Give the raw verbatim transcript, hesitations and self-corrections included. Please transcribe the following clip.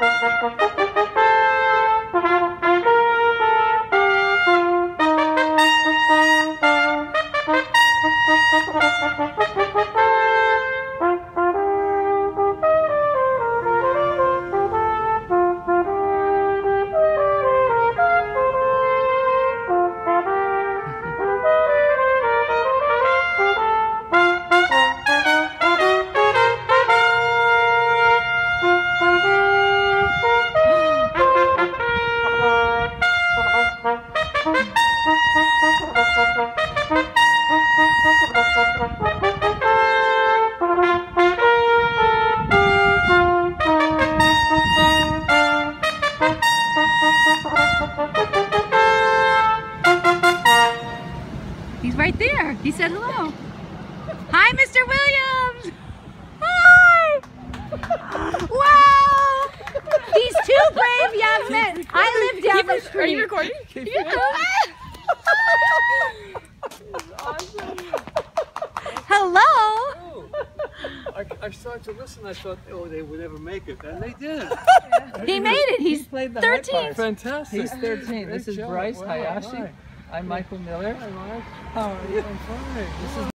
He's right there. He said hello. Hi, Mister Williams. Hi. Wow. These two brave young men. I live down the street. Are you recording? Yeah. Hello. I, I started to listen. I thought, oh, they would never make it, and they did. He made it. He's played the thirteen. Fantastic. He's thirteen. This is job. Bryce Wow, Hayashi. hi. I'm Michael Miller. Hi, Mike. How are you? I'm fine. This is